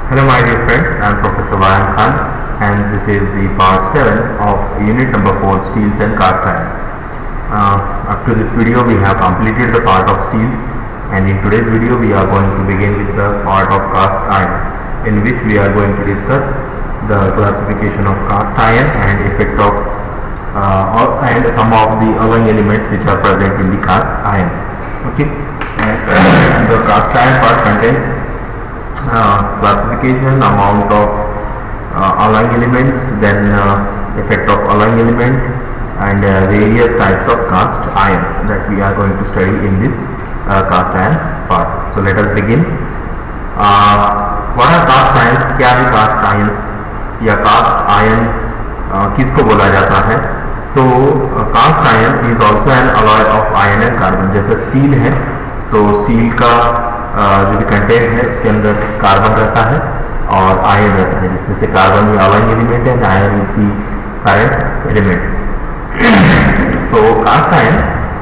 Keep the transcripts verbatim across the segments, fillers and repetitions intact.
Hello my dear friends, I am Professor Vayan Khan and this is the part seven of unit number four, steels and cast iron. Uh, up to this video we have completed the part of steels, and in today's video we are going to begin with the part of cast irons, in which we are going to discuss the classification of cast iron and effect of uh, and some of the alloying elements which are present in the cast iron. Okay, and the cast iron part contains uh, classification, amount of uh, alloying elements, then uh, effect of alloying element, and uh, various types of cast irons that we are going to study in this uh, cast iron part. So let us begin. Uh, what are cast irons? क्या है cast irons या cast iron uh, किसको बोला जाता है? So uh, cast iron is also an alloy of iron and carbon. जैसे steel है तो स्टील का uh, जो भी कंटेंट है उसके अंदर कार्बन रहता है और आयन रहता है, जिसमें से कार्बन भी alloying element है and iron is the current element. So cast iron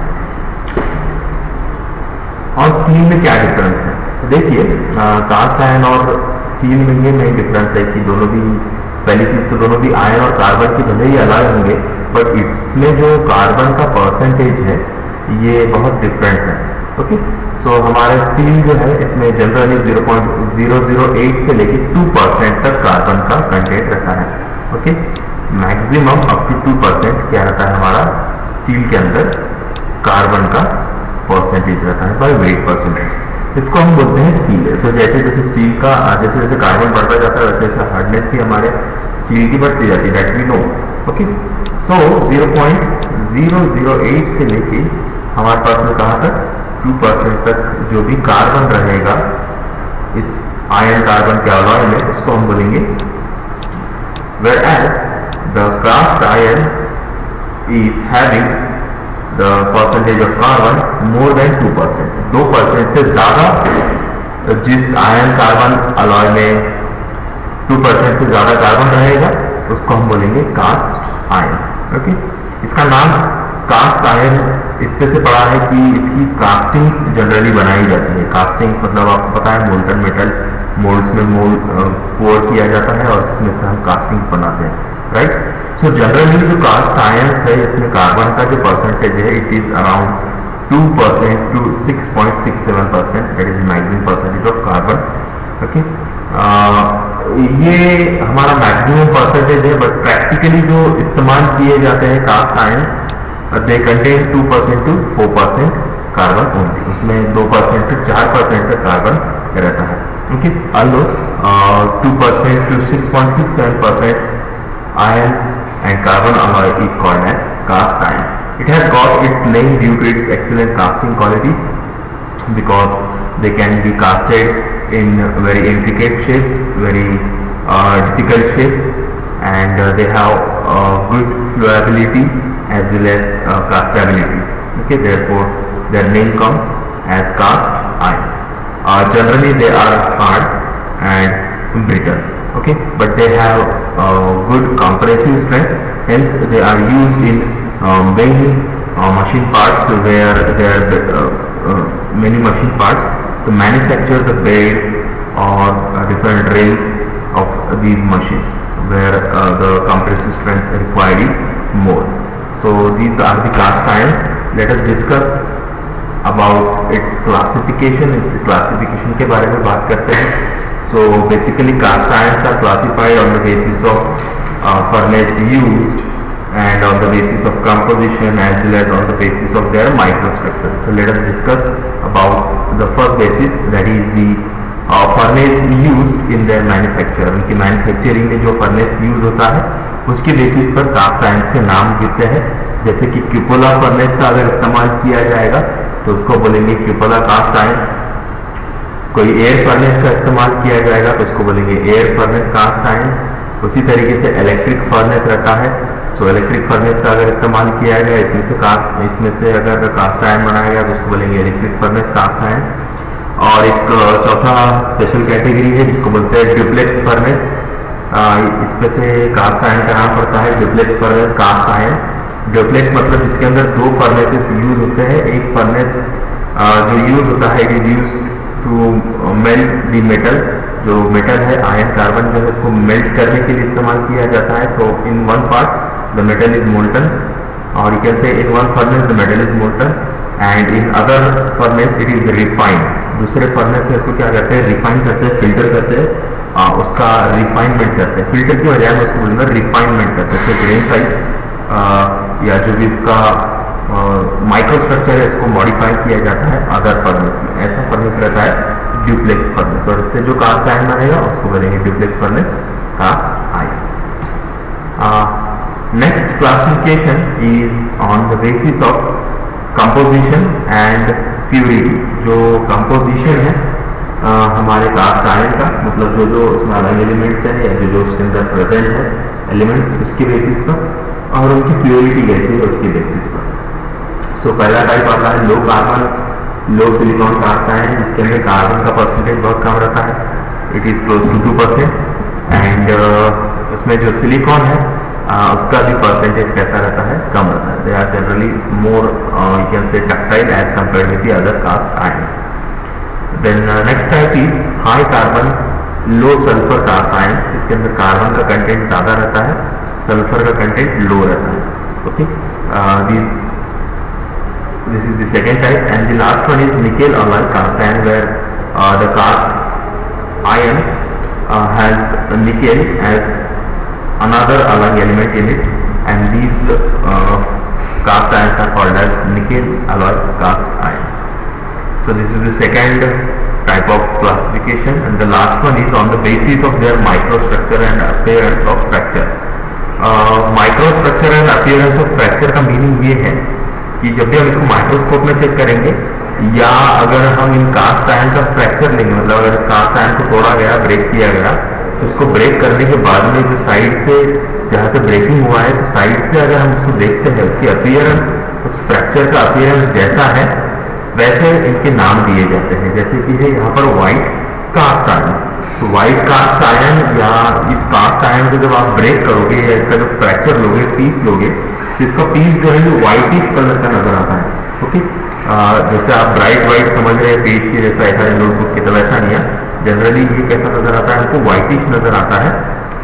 और स्टील में क्या डिफरेंस है? देखिए, कास्ट आयन और स्टील में ये मेन डिफरेंस है कि दोनों भी, पहली चीज तो दोनों भी आयन और कार्बन की भले ही अलग होंगे, बट इसमें जो कार्बन का परसेंटेज है ये बहुत डिफरेंट है. ओके, सो हमारा स्टील जो है इसमें generally zero point zero zero eight से लेके टू परसेंट तक कार्बन का कंटेंट रहता है. Okay, maximum up to two percent क्या रहता है हमारा स्टील के अंदर कार्बन का परसेंटेज रहता है बाय वेट परसेंटेज. इसको हम बोलते हैं स्टील. तो जैसे जैसे स्टील का जैसे जैसे कार्बन बढ़ता जाता है वैसे वैसे हार्डनेस भी हमारे स्टील की बढ़ती जाती है, that we know. Okay, so zero point zero zero eight से लेके हमारे पास में कहाँ तक टू परसेंट तक जो भी कार्बन रहेगा इस आयन कार्बन के अलॉय में, उसको हम बोलेंगे steel. Whereas the cast iron is having the percentage of carbon more than two percent. Two percent से ज़्यादा जिस आयन कार्बन अलॉय में टू परसेंट से ज़्यादा कार्बन रहेगा उसको हम बोलेंगे कास्ट आयन. ओके, इसका नाम कास्ट आयन इस पे से पड़ा है कि इसकी कास्टिंग्स जनरली बनाई जाती है. कास्टिंग्स मतलब आपको पता है मोल्टन मेटल मोल्ड्स में मोल्ड पोर किया जाता है और इसमें से हम कास्टिंग्स बनाते हैं, राइट. सो जनरली जो कास्ट आयन्स है इसमें कार्बन का जो परसेंटेज है it is around two percent to six point six seven percent, that is maximum percentage of carbon. Okay, ये हमारा मैक्सिमम परसेंटेज है, बट प्रैक्टिकली जो इस्तेमाल किए जाते हैं cast irons they contain two percent to four percent carbon only. उसमें दो परसेंट से चार परसेंट तक कार्बन रहता है. ओके, अलो two percent to six point six seven percent iron and carbon alloy is called as cast iron. It has got its name due to its excellent casting qualities because they can be casted in very intricate shapes, very uh, difficult shapes, and uh, they have uh, good flowability as well as uh, castability. Okay, therefore their name comes as cast irons. Uh, generally they are hard and brittle. Okay, but they have uh, good compressive strength, hence they are used in uh, many uh, machine parts where there are uh, uh, many machine parts to manufacture the beds or uh, different rails of these machines where uh, the compressive strength required is more. So these are the cast irons. Let us discuss about its classification. its classification के बारे में बात करते हैं. So basically cast irons are classified on the basis of uh, furnace used and on the basis of composition as well as on the basis of their microstructure. So let us discuss about the first basis, that is the uh, furnace used in their manufacture. उनकी manufacturing में जो furnace use होता है उसके basis पर cast ions के नाम गिरते हैं. जैसे कि क्यूपोला फर्नेस का अगर इस्तेमाल किया जाएगा तो उसको बोलेंगे क्यूपोला कास्ट आयन. कोई एयर फर्नेस का इस्तेमाल किया जाएगा तो उसको बोलेंगे एयर फर्नेस कास्ट आयन. उसी तरीके से इलेक्ट्रिक फर्नेस रहता है. सो इलेक्ट्रिक फर्नेस का अगर इस्तेमाल किया गया इसमें से कास्ट इसमें से अगर कास्ट आयन बनाया गया तो उसको बोलेंगे इलेक्ट्रिक फर्नेस कास्ट आयन. और एक चौथा स्पेशल कैटेगरी है जिसको बोलते हैं ड्यूप्लेक्स फर्नेस. इसमें से कास्ट आयन का नाम पड़ता है duplex furnace cast iron. Duplex मतलब जिसके अंदर दो फर्नेसेस यूज होते हैं. एक फर्नेस जो यूज होता है it is use to uh, melt the metal जो मेटल है आयन कार्बन जो है उसको मेल्ट करने के लिए इस्तेमाल किया जाता है. So in one part the metal is molten, और you can say in one furnace the metal is molten and in other furnace it is refined. दूसरे फर्नेस में इसको क्या करते हैं, रिफाइन करते हैं, फिल्टर करते हैं, आ, उसका रिफाइनमेंट करते हैं. फिल्टर की बजाय में उसको बोलूँगा रिफाइनमेंट करते हैं. ग्रेन साइज या जो भी इसका माइक्रो स्ट्रक्चर है इसको मॉडिफाई किया जाता है अदर फर्नेस में. ऐसा फर्नेस रहता है ड्यूप्लेक्स फर्नेस, और इससे जो कास्ट आयन बनेगा उसको बोलेंगे duplex furnace, cast iron. Next classification is on the basis of composition and purity. जो कंपोजिशन है uh, हमारे कास्ट आयन का, मतलब जो जो उसमें अलग एलिमेंट्स हैं या जो जो उसके अंदर प्रेजेंट है एलिमेंट्स उसके बेसिस पर, और उनकी प्योरिटी कैसी है उसके बेसिस पर. सो so, पहला टाइप आता है low carbon low silicon cast iron, जिसके अंदर कार्बन का परसेंटेज बहुत कम रहता है, it is close to two percent. And उसमें जो सिलिकॉन है uh, उसका भी परसेंटेज कैसा रहता है, कम रहता है. They are generally more you can say ductile as compared with the other cast irons. Then next type is high carbon low sulphur cast irons. इसके अंदर कार्बन का कंटेंट ज़्यादा रहता है, सल्फर का कंटेंट लो रहता है. Okay, this this is the second type, and the last one is nickel alloy cast iron, where uh, the cast iron uh, has nickel as another alloy element in it, and these uh, cast irons are called as nickel alloy cast irons. So this is the second type of classification, and the last one is on the basis of their microstructure and appearance of fracture. uh, microstructure and appearance of fracture का meaning ये है कि जब भी हम इसको microscope में check करेंगे, या अगर हम इन कास्ट आयन का फ्रैक्चर लेंगे, मतलब अगर इस कास्ट आयन को तोड़ा गया, ब्रेक किया गया, तो इसको ब्रेक करने के बाद में जो साइड से जहाँ से ब्रेकिंग हुआ है, तो साइड से अगर हम उसको देखते हैं, उसकी अपीयरेंस, उस फ्रैक्चर का अपीयरेंस जैसा है वैसे इनके नाम दिए जाते हैं. जैसे कि है यहाँ पर व्हाइट कास्ट आयन. तो व्हाइट कास्ट आयन या इस कास्ट आयन को जब आप ब्रेक करोगे या इसका जो फ्रैक्चर लोगे, पीस लोगे, तो इसका पीस जो है वो व्हाइटिश कलर का नजर आता है. ओके, जैसे आप ब्राइट व्हाइट समझ रहे हैं पेज के जैसा है नोटबुक की, तो वैसा नहीं है. जनरली ये कैसा नजर आता है, हमको व्हाइटिश नजर आता है,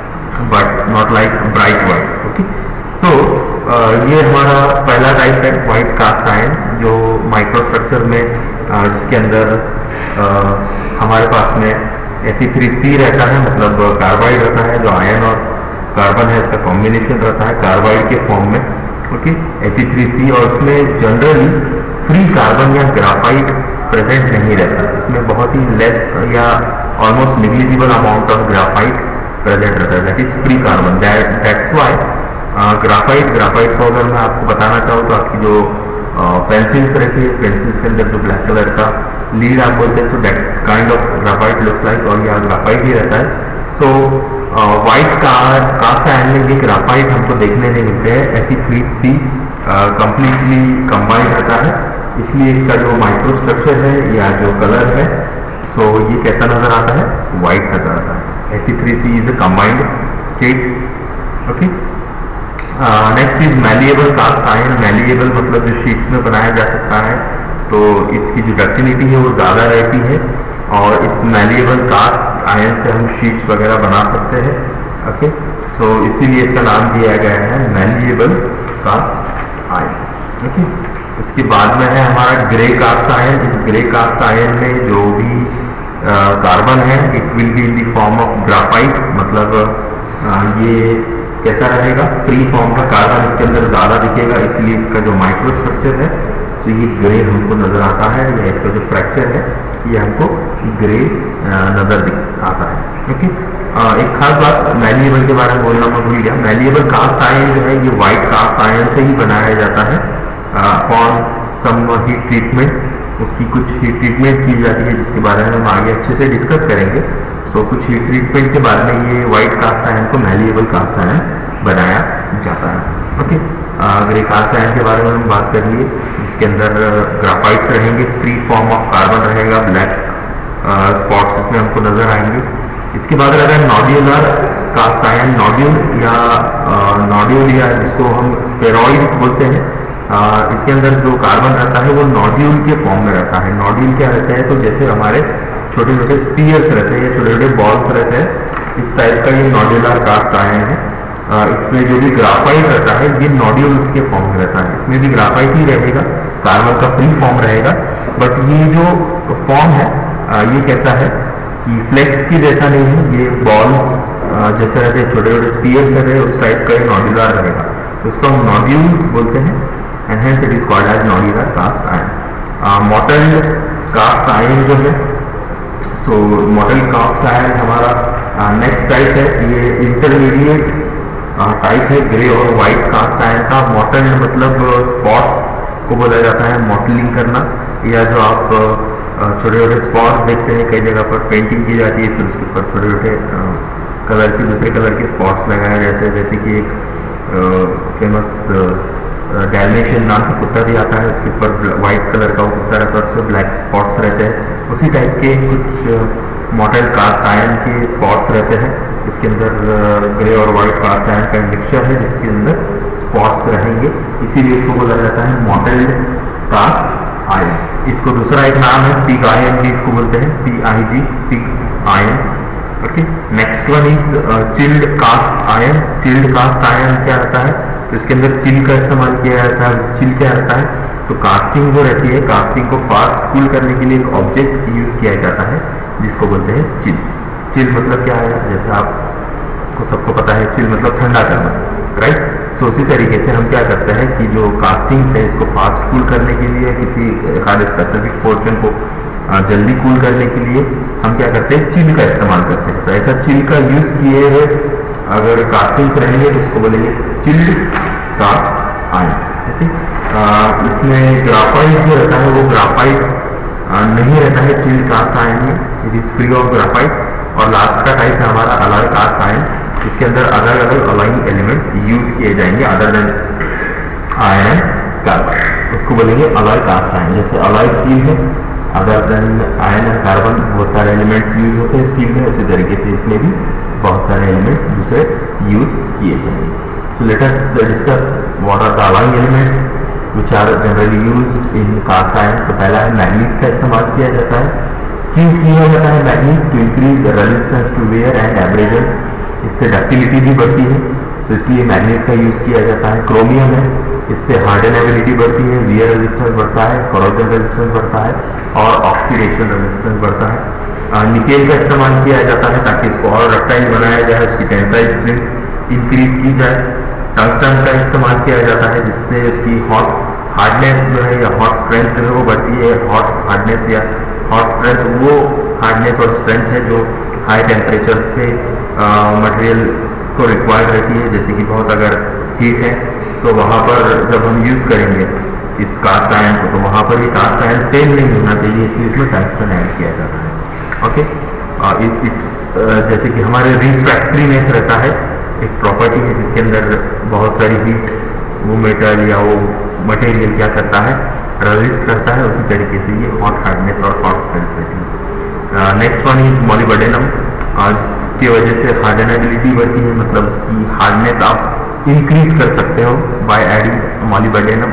but not like bright white. Okay, so ये हमारा पहला टाइप है व्हाइट कास्ट आयन, जो माइक्रो स्ट्रक्चर में uh, जिसके अंदर uh, हमारे पास में एफ ई थ्री सी रहता है, मतलब कार्बाइड रहता है, जो आयन और कार्बन है इसका कॉम्बिनेशन रहता है कार्बाइड के फॉर्म में. Okay, F E three C, और इसमें जनरली फ्री कार्बन या ग्राफाइट प्रेजेंट नहीं रहता. इसमें बहुत ही लेस या almost negligible amount of graphite present रहता है, that is free carbon. That's why graphite graphite को अगर मैं आपको बताना चाहूँ तो आपकी जो पेंसिल्स रहती है, पेंसिल्स के अंदर जो ब्लैक कलर का लीड आप बोलते हैं, so that kind of graphite looks like, और यह ग्राफाइट ही रहता है. सो व्हाइट कास्ट आयन में ये ग्राफाइट हमको देखने नहीं मिलते हैं. F E three C completely combined रहता है, इसलिए इसका जो माइक्रो स्ट्रक्चर है या जो कलर है, सो so ये कैसा नजर आता है, व्हाइट नजर आता है. F E three C is a combined state. Okay, next is malleable cast iron. Malleable मतलब जो शीट्स में बनाया जा सकता है, तो इसकी जो डक्टिलिटी है वो ज़्यादा रहती है, और इस मैलिएबल कास्ट आयन से हम शीट्स वगैरह बना सकते हैं. ओके, सो इसीलिए इसका नाम दिया गया है मैलिएबल कास्ट आयन. ओके, उसके बाद में है हमारा ग्रे कास्ट आयन. इस ग्रे कास्ट आयन में जो भी कार्बन है, it will be in the form of graphite, मतलब आ, ये कैसा रहेगा, फ्री फॉर्म का कार्बन इसके अंदर ज़्यादा दिखेगा, इसलिए इसका जो माइक्रो स्ट्रक्चर है तो ये ग्रे हमको नज़र आता है, या इसका जो फ्रैक्चर है ये हमको ग्रे नज़र आता है. ओके, एक खास बात मैलिएबल के बारे में बोलना मैं भूल गया. मैलिएबल कास्ट आयन जो है ये व्हाइट कास्ट आयन से ही बनाया जाता है. अपॉन सम हीट ट्रीटमेंट, उसकी कुछ हीट ट्रीटमेंट की जाती है, जिसके बारे में हम आगे अच्छे से डिस्कस करेंगे. सो so, कुछ हीट ट्रीटमेंट के बाद में ये व्हाइट कास्ट आयन को मैलिएबल कास्ट आयन बनाया जाता है. ओके, ग्रे कास्ट आयन के बारे में हम बात कर लिए, जिसके अंदर ग्राफाइट्स रहेंगे, फ्री फॉर्म ऑफ कार्बन रहेगा, ब्लैक स्पॉट्स इसमें हमको नजर आएंगे. इसके बाद अगर नॉड्यूलर कास्ट आयन, नॉड्यूल या नॉड्यूल या जिसको हम स्फेरॉइड्स बोलते हैं, आ, इसके अंदर जो कार्बन रहता है वो नॉड्यूल के फॉर्म में रहता है. नॉड्यूल क्या रहता है, तो जैसे हमारे छोटे छोटे स्पीयर्स रहते हैं या छोटे छोटे बॉल्स रहते हैं। इस टाइप का ये नॉड्यूलर कास्ट आयन है। इसमें जो भी ग्राफाइट रहता है ये नॉड्यूल्स के फॉर्म में रहता है। इसमें भी ग्राफाइट ही रहेगा, कार्बन का फ्री फॉर्म रहेगा, बट ये जो फॉर्म है ये कैसा है कि फ्लेक्स की जैसा नहीं है, ये बॉल्स जैसे रहते हैं, छोटे छोटे स्पीयर्स रहते हैं, उस टाइप का ये नॉड्यूलर रहेगा। तो इसको हम नॉड्यूल्स बोलते हैं and hence it is called as nodular cast iron. Mottled cast iron जो है, सो मॉटल कास्ट आयन हमारा नेक्स्ट टाइप है। ये इंटरमीडिएट टाइप है ग्रे और वाइट कास्ट आयन का। मॉटल मतलब स्पॉट्स को बोला जाता है, मॉटलिंग करना, या जो आप छोटे छोटे स्पॉट्स देखते हैं कई जगह पर पेंटिंग की जाती है, फिर उसके ऊपर छोटे छोटे कलर के दूसरे कलर के स्पॉट्स लगाए, जैसे जैसे कि एक फेमस डैल्मेशियन नाम का कुत्ता भी आता है, उसके ऊपर वाइट कलर का वो कुत्ता रहता है, उसमें ब्लैक स्पॉट्स रहते हैं। उसी टाइप के कुछ मॉडल कास्ट आयन के स्पॉट्स रहते हैं। इसके अंदर ग्रे और वाइट कास्ट आयन का मिक्सचर है जिसके अंदर स्पॉट्स रहेंगे, इसीलिए इसको बोला जाता है मॉडल्ड कास्ट आयन। इसको दूसरा एक नाम है पिग आयन भी इसको बोलते हैं, P I G, pig iron. Okay, next one is chilled cast iron. Chilled cast iron क्या रहता है, तो इसके अंदर चिल का इस्तेमाल किया जाता है। चिल क्या रहता है, तो कास्टिंग जो रहती है, कास्टिंग को फास्ट कूल करने के लिए एक ऑब्जेक्ट यूज किया जाता है जिसको बोलते हैं चिल। चिल मतलब क्या है, जैसे आपको सबको पता है चिल मतलब ठंडा करना, राइट। सो उसी तरीके से हम क्या करते हैं कि जो कास्टिंग्स है इसको फास्ट कूल करने के लिए, किसी खाली स्पेसिफिक पोर्शन को जल्दी कूल करने के लिए हम क्या करते हैं, चिल का इस्तेमाल करते हैं। तो ऐसा चिल का यूज किए हुए अगर कास्टिंग्स रहेंगे तो उसको बोलेंगे चिल्ड कास्ट आयन। इसमें ग्राफाइट जो रहता है वो ग्राफाइट नहीं रहता है चिल्ड कास्ट आयन में, it is free of graphite. और लास्ट का टाइप है हमारा अलॉय कास्ट आयन, इसके अंदर अलग अलग अलॉइंग एलिमेंट्स यूज किए जाएंगे other than iron and carbon, उसको बोलेंगे अलॉय कास्ट आयन। जैसे अलॉय स्टील है, other than iron and carbon बहुत सारे एलिमेंट्स यूज होते हैं स्टील में, उसी तरीके से इसमें भी बहुत सारे एलिमेंट्स दूसरे यूज किए जाएंगे। So let us discuss what are the alloying elements which are generally used in cast iron. तो पहला है मैग्नीज का इस्तेमाल किया जाता है। क्यों किया जाता है manganese, to increase resistance to wear and abrasions, इससे डक्टिलिटी भी बढ़ती है, सो इसलिए मैग्नीज का यूज किया जाता है। क्रोमियम है, इससे हार्डनेबिलिटी बढ़ती है, वियर रेजिस्टेंस बढ़ता है, कोरोजन रेजिस्टेंस बढ़ता है और ऑक्सीडेशन रेजिस्टेंस बढ़ता है। निकेल का इस्तेमाल किया जाता है ताकि इसको और डक्टाइल बनाया जाए, उसकी टेंसाइल स्ट्रेंथ इंक्रीज की जाए। टंगस्टन का इस्तेमाल किया जाता है जिससे उसकी हॉट हार्डनेस जो है या हॉट स्ट्रेंथ जो है वो बढ़ती है। हॉट हार्डनेस या हॉट स्ट्रेंथ वो हार्डनेस और स्ट्रेंथ है जो हाई टेम्परेचर्स पे मटेरियल को रिक्वायर्ड रहती है, जैसे कि बहुत अगर हीट है तो वहाँ पर जब हम यूज़ करेंगे इस कास्ट आयन को तो वहाँ पर ये कास्ट आयन फेल नहीं होना चाहिए, इसलिए इसमें टंगस्टन ऐड किया जाता है। ओके, इट इट्स जैसे कि हमारे रिफ्रैक्टरीनेस रहता है, एक प्रॉपर्टी है जिसके अंदर बहुत सारी हीट वो मेटल या वो मटेरियल क्या करता है, रेजिस्ट करता है, उसी तरीके से ये हॉट हार्डनेस और हॉट स्ट्रेंथ रहती है। नेक्स्ट वन इज मॉलिबडेनम, जिसकी वजह से हार्डनेबिलिटी बढ़ती है, मतलब उसकी हार्डनेस आप इंक्रीज कर सकते हो by adding molybdenum.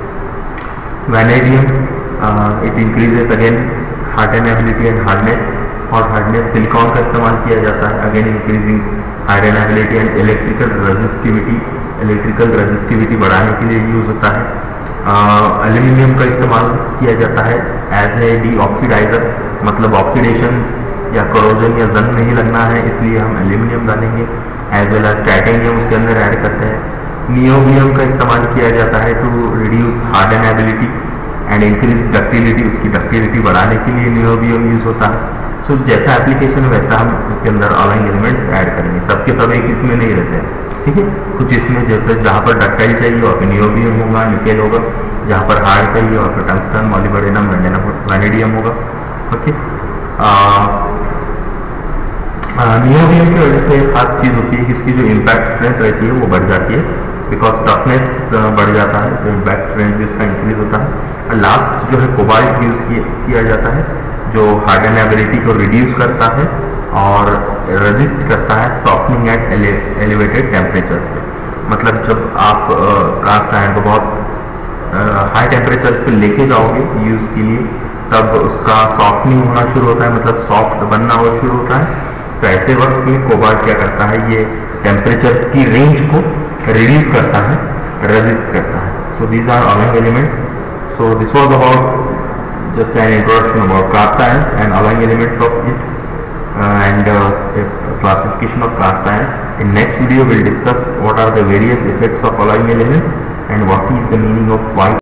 Vanadium, it increases again hardenability and hardness और हार्डनेस। सिलिकॉन का इस्तेमाल किया जाता है, again increasing hardenability and electrical resistivity, electrical resistivity बढ़ाने के लिए यूज होता है। एल्यूमिनियम का इस्तेमाल किया जाता है एज ए डी ऑक्सीडाइजर, मतलब ऑक्सीडेशन या करोजन या जंग नहीं लगना है इसलिए हम एल्यूमिनियम डालेंगे। एज वेल एज टाइटेनियम उसके अंदर ऐड करते हैं। नियोबियम का इस्तेमाल किया जाता है to reduce hardenability and increase ductility, उसकी डक्टिलिटी बढ़ाने के लिए नियोबियम यूज होता है। सो so, जैसा एप्लीकेशन है वैसा हम उसके अंदर अलॉइंग एलिमेंट्स ऐड करेंगे, सबके सब एक इसमें नहीं रहते हैं, ठीक है। कुछ इसमें जैसे जहाँ पर डक्टाइल चाहिए वहाँ पर नियोबियम होगा, निकेल होगा, जहाँ पर हार्ड चाहिए वहाँ पर टंगस्टन, मॉलिबडेनम, वैनेडियम होगा। ओके, नियोबियम की वजह से एक खास चीज़ होती है कि इसकी जो इम्पैक्ट स्ट्रेंथ रहती है वो बढ़ जाती है, बिकॉज टफनेस बढ़ जाता है, सो इम्पैक्ट स्ट्रेंथ भी उसका इंक्रीज होता है। और लास्ट जो है कोबाल्ट यूज किया जाता है जो हार्डनेबिलिटी को रिड्यूस करता है और रेजिस्ट करता है सॉफ्टनिंग एट एलिवेटेड टेम्परेचर्स पे। मतलब जब आप कास्ट आयरन को बहुत हाई टेम्परेचर्स पे लेके जाओगे यूज़ के लिए तब उसका सॉफ्टनिंग होना शुरू होता है, मतलब सॉफ्ट बनना हो शुरू होता है। तो ऐसे वक्त में कोबाल्ट क्या करता है, ये टेम्परेचर्स की रेंज को रिड्यूस करता है, रेजिस्ट करता है। So these are alloying elements. So this was about just an introduction about cast irons and alloying elements of it and uh, classification of cast iron. In next video we'll discuss what are the various effects of alloying elements and what is the meaning of white